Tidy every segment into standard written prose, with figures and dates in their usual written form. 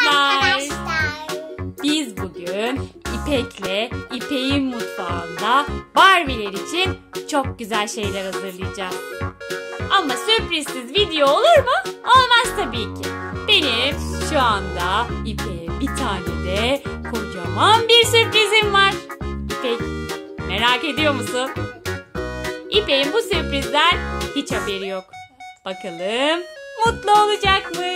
arkadaşlar. Biz bugün İpek'le İpek'in mutfağında Barbie'ler için çok güzel şeyler hazırlayacağız. Ama sürprizsiz video olur mu? Olmaz tabii ki. Benim şu anda İpek'e bir tane de kocaman bir sürprizim var. İpek, merak ediyor musun? İpek'in bu sürprizden hiç haberi yok. Bakalım mutlu olacak mı?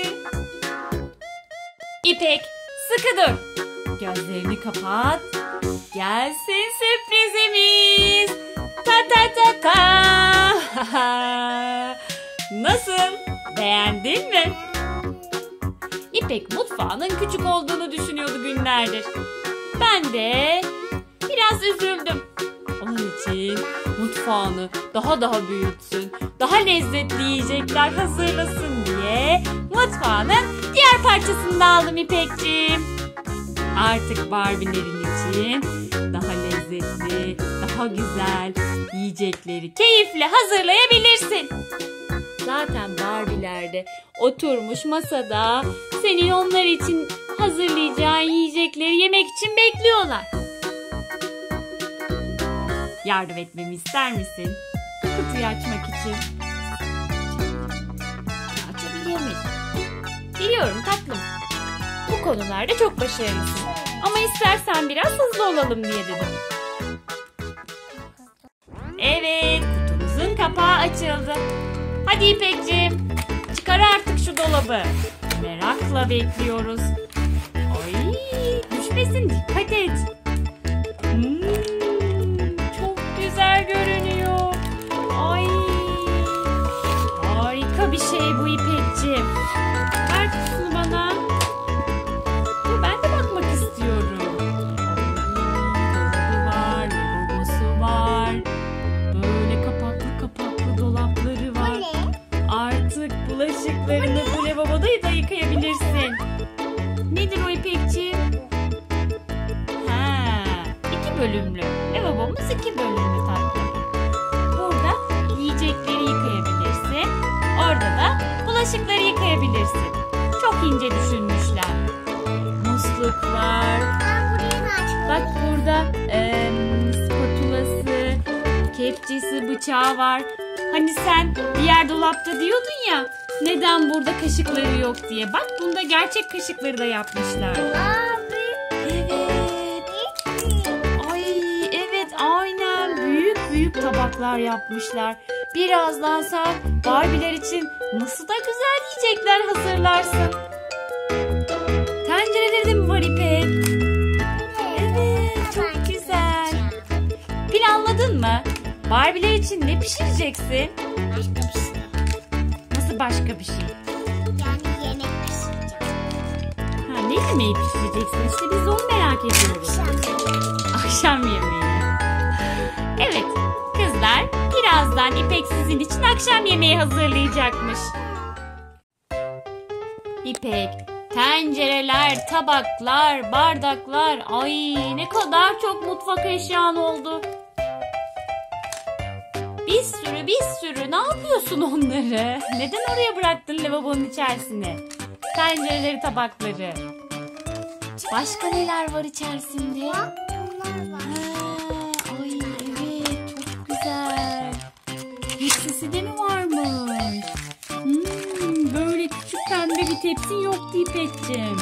İpek, sıkı dur. Gözlerini kapat. Gelsin sürprizimiz. Ta ta ta ta. Nasıl? Beğendin mi? İpek mutfağının küçük olduğunu düşünüyordu günlerdir. Ben de biraz üzüldüm. Onun için mutfağını daha büyütsün, daha lezzetli yiyecekler hazırlasın diye mutfağının diğer parçasını da aldım İpekciğim. Artık Barbie'lerin için daha lezzetli, daha güzel yiyecekleri keyifle hazırlayabilirsin. Zaten Barbie'ler de oturmuş masada senin onlar için hazırlayacağın yiyecekleri yemek için bekliyorlar. Yardım etmemi ister misin? Kutuyu açmak için. Açabiliyor muyum? Biliyorum tatlım. Bu konularda çok başarılısın. Ama istersen biraz hızlı olalım diye dedim. Evet, kutumuzun kapağı açıldı. Hadi İpekciğim, çıkar artık şu dolabı. Merakla bekliyoruz. Ay, düşmesin, dikkat et. Çok güzel görünüyor. Ay, harika bir şey bu İpekciğim. Ver kutusunu bana. Ben de bakmak istiyorum. Dolabı var, logosu var. Böyle kapaklı dolapları var. Artık bulaşıklarını bu lavaboda da yıkayabilirsin. Nedir o İpekciğim? İki bölümlü. Lavabomuz 2 bölümlü tatlım. Burada yiyecekleri yıkayabilirsin. Orada da bulaşıkları yıkayabilirsin. Çok ince düşünmüşler. Musluk var. Bak burada spatulası, kepçesi, bıçağı var. Hani sen diğer dolapta diyordun ya, neden burada kaşıkları yok diye. Bak bunda gerçek kaşıkları da yapmışlar. Büyük tabaklar yapmışlar. Birazdan sen Barbie'ler için nasıl da güzel yiyecekler hazırlarsın. Tencereleri de mi var İpek? Evet, çok güzel. Planladın mı? Barbie'ler için ne pişireceksin? Başka bir şey. Nasıl başka bir şey? Yani yemek pişireceğim. Ne yemeği pişireceksin? İşte biz de onu merak ediyoruz. Akşam yemeği. Evet kızlar, birazdan İpek sizin için akşam yemeği hazırlayacakmış. İpek, tencereler, tabaklar, bardaklar, ay ne kadar çok mutfak eşyan oldu. Bir sürü ne yapıyorsun onları? Neden oraya bıraktın lavabonun içerisine? Tencereleri, tabakları. Başka neler var içerisinde? Tepsisi de mi varmış? Böyle küçük pembe bir tepsin yoktu İpekciğim.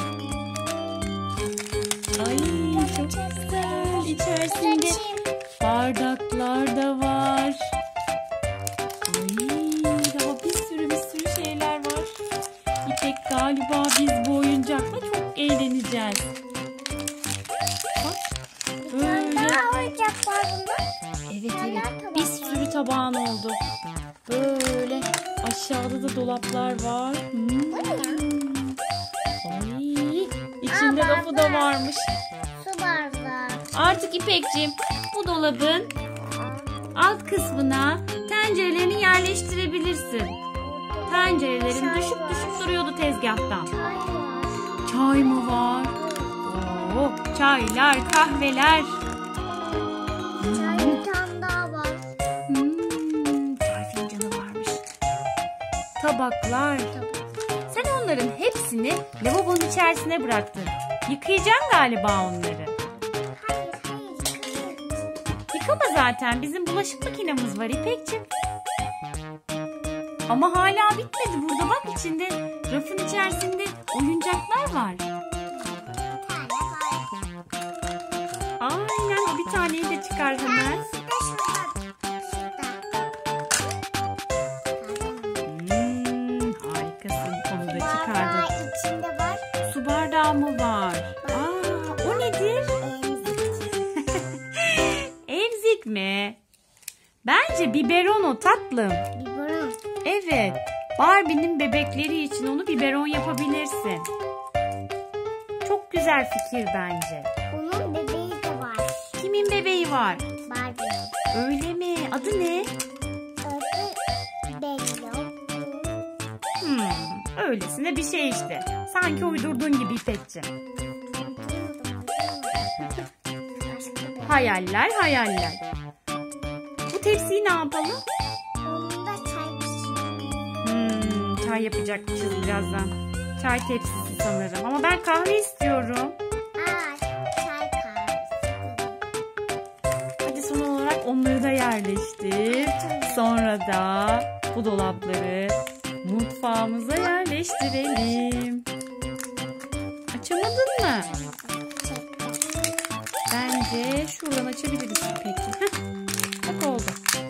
Ay çok güzel. İçerisinde bardaklar da var. Ay daha bir sürü şeyler var. İpek, galiba biz bu oyuncakla çok eğleneceğiz. Bak böyle. Evet. Bir sürü tabağın oldu. Böyle aşağıda da dolaplar var. Ay, içinde rafı da varmış. Su bardağı. Artık İpekciğim bu dolabın alt kısmına tencerelerini yerleştirebilirsin. Tencerelerin düşüp duruyordu tezgahtan. Çay mı var? Oo, çaylar, kahveler. Bir tane daha var. Çay fincanı varmış. Tabaklar. Sen onların hepsini hepsini lavabonun içerisine bıraktın. Yıkayacaksın galiba onları. Yıkama zaten. Bizim bulaşık makinemiz var İpekciğim. Ama hala bitmedi. Burada bak, içinde, rafın içerisinde oyuncaklar var. Aynen, bir taneyi de çıkar hemen. Harikasın. Onu da çıkardın. Su bardağı mı var? O nedir? Emzik mi? Bence biberon o tatlım. Biberon. Evet. Barbie'nin bebekleri için onu biberon yapabilirsin. Çok güzel fikir bence. Onun bebeği de var. Kimin bebeği var? Barbie. Öyle mi? Adı ne? Adı Bello. Öylesine bir şey işte. Sanki uydurduğun gibi İpekciğim. Hayaller hayaller. Bu tepsiyi ne yapalım? Onda çay pişiriyor. Çay yapacakmışız birazdan. Çay tepsisi sanırım. Ama ben kahve istiyorum. Çay kahvesi. Hadi son olarak onları da yerleştir. Sonra da bu dolapları mutfağımıza yerleştirelim. Açamadın mı? Bence şuradan açabiliriz peki. Bak oldu.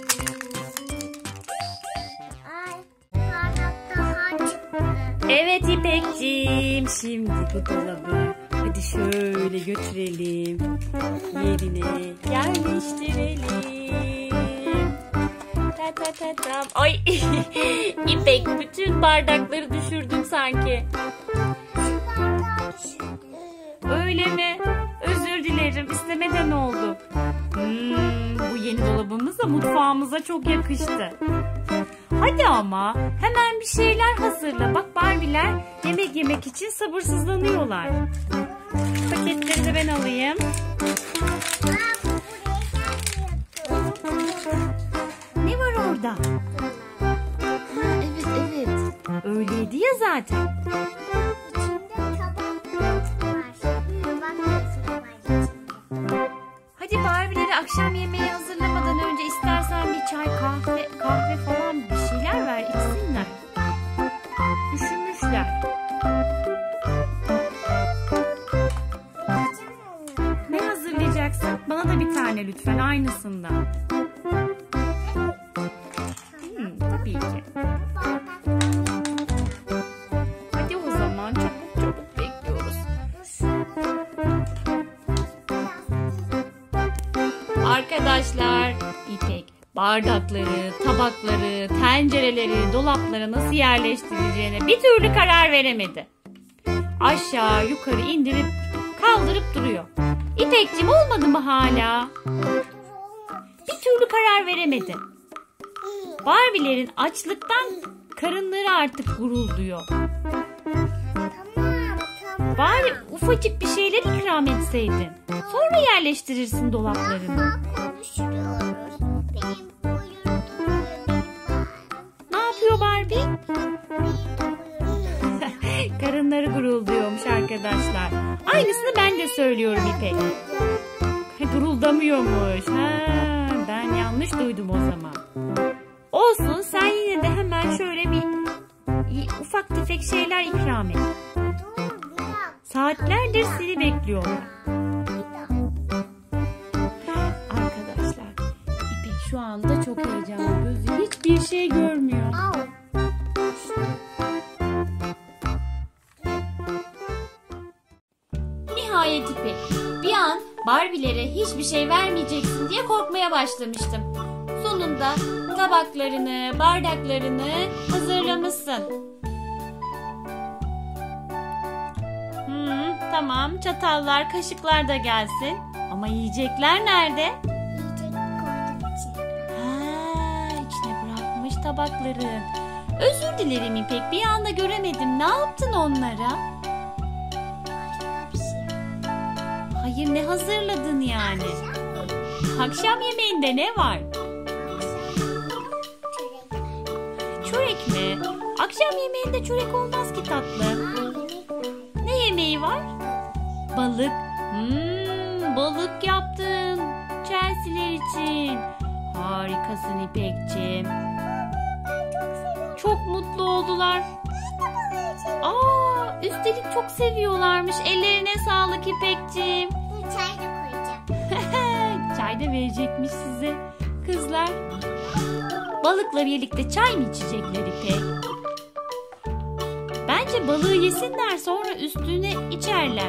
Evet İpekciğim. Şimdi bu dolabı hadi şöyle götürelim. Yerine yerleştirelim. Ta. Ay İpek, bütün bardakları düşürdüm sanki. Öyle mi? Özür dilerim. İstemeden oldu. Bu yeni dolabımız da mutfağımıza çok yakıştı. Hadi ama hemen bir şeyler hazırla. Bak Barbie'ler yemek yemek için sabırsızlanıyorlar. Paketleri de ben alayım. Ne var orada? Evet. Öyleydi ya zaten. Hadi Barbie'leri akşam yemeği hazırlamadan önce istersen bir çay, kahve falan bir şeyler ver, içsinler. Üşümüşler. Ne hazırlayacaksın? Bana da bir tane lütfen, aynısından. Tabii ki. Hadi o zaman çabuk bekliyoruz. Arkadaşlar, İpek bardakları, tabakları, tencereleri, dolaplara nasıl yerleştireceğine bir türlü karar veremedi. Aşağı yukarı indirip kaldırıp duruyor. İpekciğim, olmadı mı hala? Bir türlü karar veremedi. Barbie'lerin açlıktan karınları artık gurulduyor. Bari ufacık bir şeyler ikram etseydin. Sonra yerleştirirsin dolaplarını. Ne yapıyor Barbie? Karınları gurulduyormuş arkadaşlar. Aynısını ben de söylüyorum İpek. Guruldamıyormuş. Ben yanlış duydum o zaman. Olsun, sen yine de hemen şöyle bir ufak tefek şeyler ikram et. Saatlerdir seni bekliyorlar. Arkadaşlar, İpek şu anda çok heyecanlı. Gözü hiçbir şey görmüyor. Nihayet İpek. Bir an Barbie'lere hiçbir şey vermeyeceksin diye korkmaya başlamıştım. Sonunda tabaklarını, bardaklarını hazırlamışsın. Tamam, çatallar, kaşıklar da gelsin. Ama yiyecekler nerede? İçine bırakmış tabakları. Özür dilerim İpek, bir anda göremedim. Ne yaptın onlara? Hayır, ne hazırladın yani? Akşam yemeğinde ne var? Çörek mi? Akşam yemeğinde çörek olmaz ki tatlım. de neyi var? Balık. Balık yaptın Chelsea'ler için. Harikasın İpekciğim. Çok mutlu oldular. Üstelik çok seviyorlarmış. Ellerine sağlık İpekciğim. Çay da koyacağım. Çay da verecekmiş size. Kızlar, balıkla birlikte çay mı içecekler İpek? Bence balığı yesinler, sonra üstüne içerler.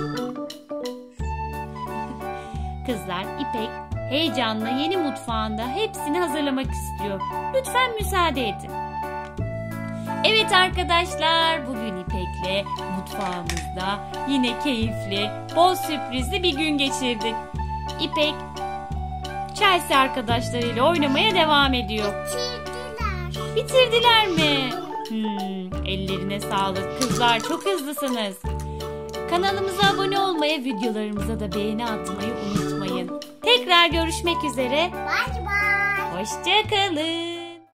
Kızlar, İpek heyecanla yeni mutfağında hepsini hazırlamak istiyor. Lütfen müsaade edin. Evet arkadaşlar, bugün İpek'le mutfağımızda yine keyifli, bol sürprizli bir gün geçirdik. İpek, Chelsea arkadaşlarıyla oynamaya devam ediyor. Bitirdiler mi? Ellerine sağlık. Kızlar, çok hızlısınız. Kanalımıza abone olmayı, videolarımıza da beğeni atmayı unutmayın. Tekrar görüşmek üzere. Bye bye. Hoşça kalın.